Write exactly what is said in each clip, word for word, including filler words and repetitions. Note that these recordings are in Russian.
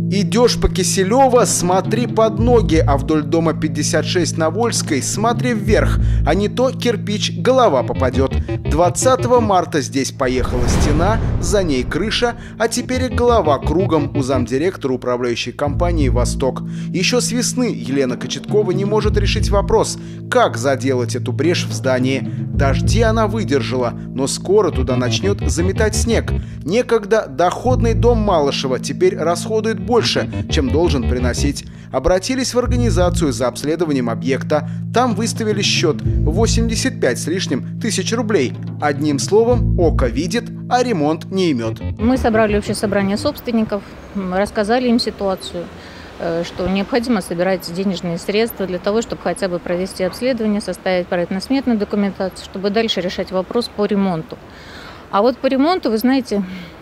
Идешь по Киселева, смотри под ноги, а вдоль дома пятьдесят шесть на Вольской смотри вверх, а не то кирпич голова попадет. двадцатого марта здесь поехала стена, за ней крыша, а теперь и голова кругом у замдиректора управляющей компании «Восток». Еще с весны Елена Кочеткова не может решить вопрос, как заделать эту брешь в здании. Дожди она выдержала, но скоро туда начнет заметать снег. Некогда доходный дом Малышева теперь расходует больше, чем должен приносить. Обратились в организацию за обследованием объекта. Там выставили счет восемьдесят пять с лишним тысяч рублей. Одним словом, око видит, а ремонт не имет. Мы собрали общее собрание собственников, рассказали им ситуацию, что необходимо собирать денежные средства для того, чтобы хотя бы провести обследование, составить проектно-сметную документацию, чтобы дальше решать вопрос по ремонту. А вот по ремонту, вы знаете...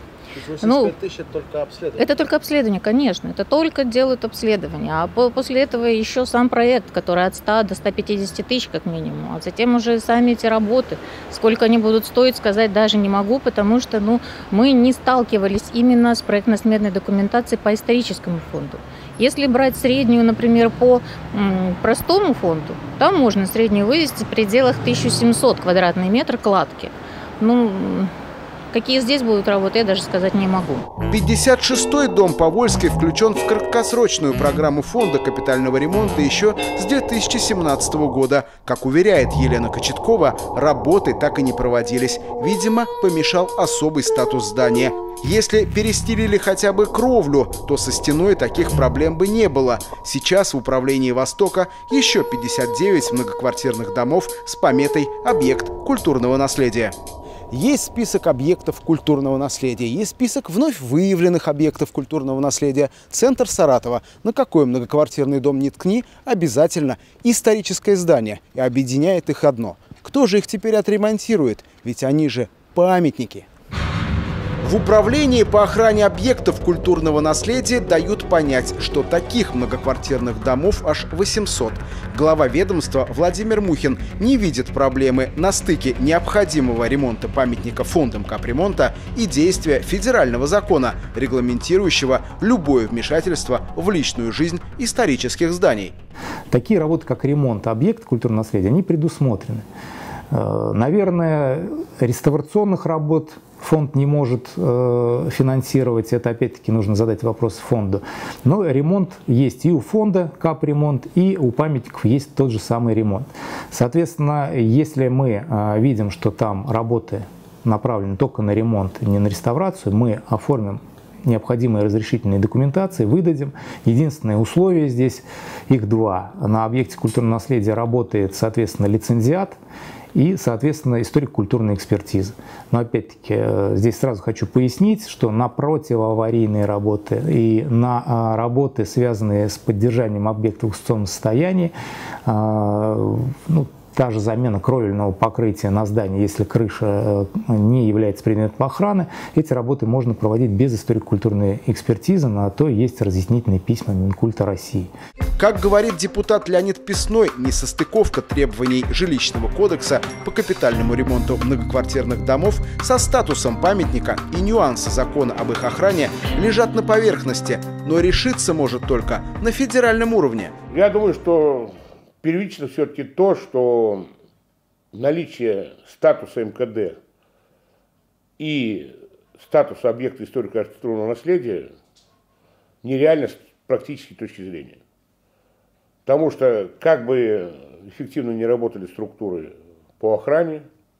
Ну, это только обследование. Это только обследование, конечно. Это только делают обследование. А по после этого еще сам проект, который от ста до ста пятидесяти тысяч как минимум. А затем уже сами эти работы. Сколько они будут стоить, сказать даже не могу, потому что ну, мы не сталкивались именно с проектно-сметной документацией по историческому фонду. Если брать среднюю, например, по м, простому фонду, там можно среднюю вывести в пределах тысячи семисот квадратных метров кладки. Ну... Какие здесь будут работы, я даже сказать не могу. пятьдесят шестой дом по Вольской включен в краткосрочную программу фонда капитального ремонта еще с две тысячи семнадцатого года. Как уверяет Елена Кочеткова, работы так и не проводились. Видимо, помешал особый статус здания. Если перестелили хотя бы кровлю, то со стеной таких проблем бы не было. Сейчас в управлении «Востока» еще пятьдесят девять многоквартирных домов с пометой «Объект культурного наследия». Есть список объектов культурного наследия, есть список вновь выявленных объектов культурного наследия. Центр Саратова. На какой многоквартирный дом ни ткни, обязательно историческое здание. И объединяет их одно. Кто же их теперь отремонтирует? Ведь они же памятники. В управлении по охране объектов культурного наследия дают понять, что таких многоквартирных домов аж восемьсот. Глава ведомства Владимир Мухин не видит проблемы на стыке необходимого ремонта памятника фондом капремонта и действия федерального закона, регламентирующего любое вмешательство в личную жизнь исторических зданий. Такие работы, как ремонт объекта культурного наследия, они предусмотрены. Наверное, реставрационных работ фонд не может э, финансировать, это опять-таки нужно задать вопрос фонду. Но ремонт есть и у фонда капремонт, и у памятников есть тот же самый ремонт. Соответственно, если мы э, видим, что там работы направлены только на ремонт, не на реставрацию, мы оформим необходимые разрешительные документации, выдадим. Единственное условие здесь, их два. На объекте культурного наследия работает, соответственно, лицензиат и, соответственно, историко-культурная экспертиза. Но, опять-таки, здесь сразу хочу пояснить, что на противоаварийные работы и на работы, связанные с поддержанием объекта в эксплуатационном состоянии, ну, та же замена кровельного покрытия на здании, если крыша не является предметом охраны, эти работы можно проводить без историко-культурной экспертизы, на то есть разъяснительные письма Минкульта России. Как говорит депутат Леонид Песной, несостыковка требований жилищного кодекса по капитальному ремонту многоквартирных домов со статусом памятника и нюансы закона об их охране лежат на поверхности, но решиться может только на федеральном уровне. Я думаю, что первично все-таки то, что наличие статуса эм ка дэ и статуса объекта историко-архитектурного наследия нереально с практической точки зрения. Потому что, как бы эффективно не работали структуры по охране,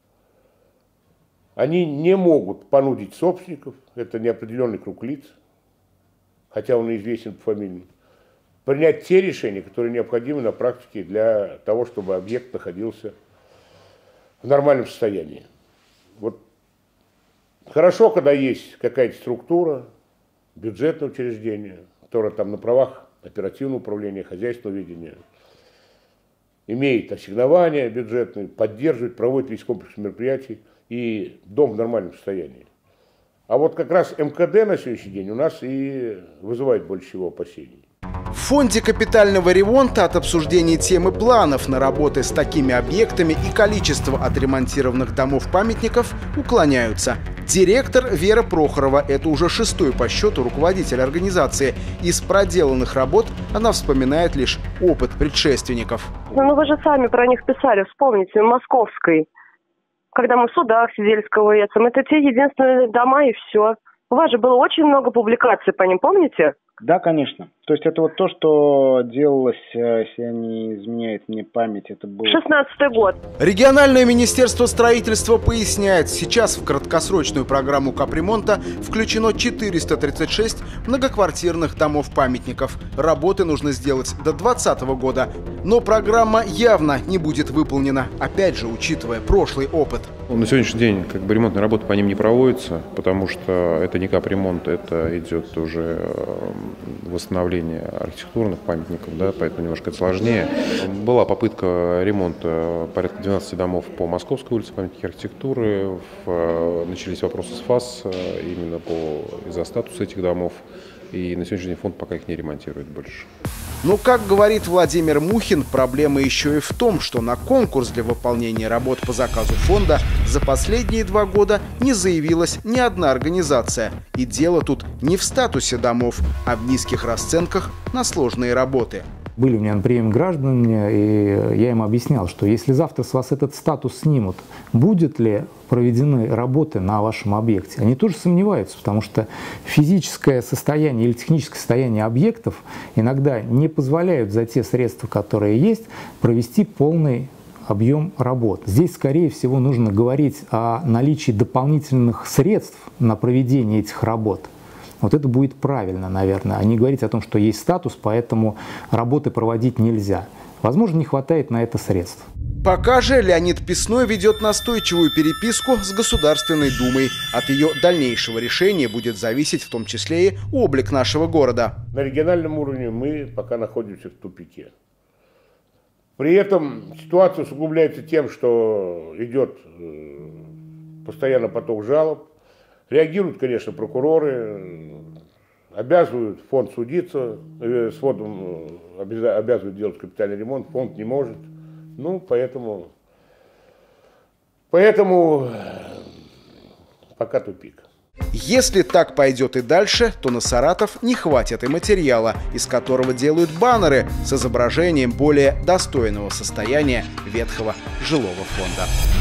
они не могут понудить собственников, это неопределенный круг лиц, хотя он и известен по фамилии, принять те решения, которые необходимы на практике для того, чтобы объект находился в нормальном состоянии. Вот хорошо, когда есть какая-то структура, бюджетное учреждение, которое там на правах оперативного управления, хозяйственного ведения, имеет ассигнования бюджетные, поддерживает, проводит весь комплекс мероприятий, и дом в нормальном состоянии. А вот как раз эм ка дэ на сегодняшний день у нас и вызывает больше всего опасений. В фонде капитального ремонта от обсуждения темы планов на работы с такими объектами и количество отремонтированных домов-памятников уклоняются. Директор Вера Прохорова – это уже шестой по счету руководитель организации. Из проделанных работ она вспоминает лишь опыт предшественников. Ну вы же сами про них писали, вспомните, в Московской. Когда мы в судах сидели с КВСом, это те единственные дома и все. У вас же было очень много публикаций по ним, помните? Да, конечно. То есть это вот то, что делалось, если не изменяет мне память, это был... шестнадцатый год. Региональное министерство строительства поясняет, сейчас в краткосрочную программу капремонта включено четыреста тридцать шесть многоквартирных домов-памятников. Работы нужно сделать до двадцатого года. Но программа явно не будет выполнена, опять же, учитывая прошлый опыт. На сегодняшний день как бы ремонтные работы по ним не проводятся, потому что это не капремонт, это идет уже восстановление архитектурных памятников, да, поэтому немножко это сложнее. Была попытка ремонта порядка двенадцати домов по Московской улице, памятники архитектуры. В, начались вопросы с ФАС именно по, из-за статуса этих домов. И на сегодняшний день фонд пока их не ремонтирует больше. Но, как говорит Владимир Мухин, проблема еще и в том, что на конкурс для выполнения работ по заказу фонда за последние два года не заявилась ни одна организация. И дело тут не в статусе домов, а в низких расценках на сложные работы. Были у меня на приеме граждане, и я им объяснял, что если завтра с вас этот статус снимут, будет ли проведены работы на вашем объекте? Они тоже сомневаются, потому что физическое состояние или техническое состояние объектов иногда не позволяют за те средства, которые есть, провести полный объем работ. Здесь, скорее всего, нужно говорить о наличии дополнительных средств на проведение этих работ. Вот это будет правильно, наверное, а не говорить о том, что есть статус, поэтому работы проводить нельзя. Возможно, не хватает на это средств. Пока же Леонид Песной ведет настойчивую переписку с Государственной Думой. От ее дальнейшего решения будет зависеть в том числе и облик нашего города. На региональном уровне мы пока находимся в тупике. При этом ситуация усугубляется тем, что идет постоянно поток жалоб. Реагируют, конечно, прокуроры, обязывают фонд судиться, с фондом обязывают делать капитальный ремонт, фонд не может. Ну, поэтому, поэтому пока тупик. Если так пойдет и дальше, то на Саратов не хватит и материала, из которого делают баннеры с изображением более достойного состояния ветхого жилого фонда.